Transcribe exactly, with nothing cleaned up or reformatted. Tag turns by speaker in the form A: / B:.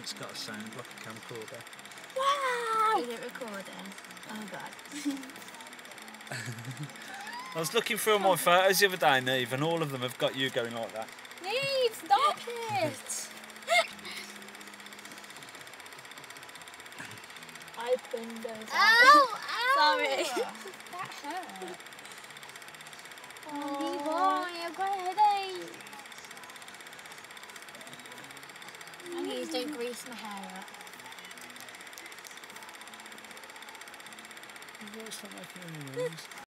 A: It's got a sound like a camcorder.
B: Wow! Is it recording? Oh god.
A: I was looking through my photos the other day, Neve, and all of them have got you going like that.
B: Neve, stop it! I opened those
C: Ow!
B: eyes.
C: Ow!
B: Sorry. That hurt.
C: Oh, Levi, I've got a headache.
B: Please don't grease my hair up.
A: Why is that making any noise?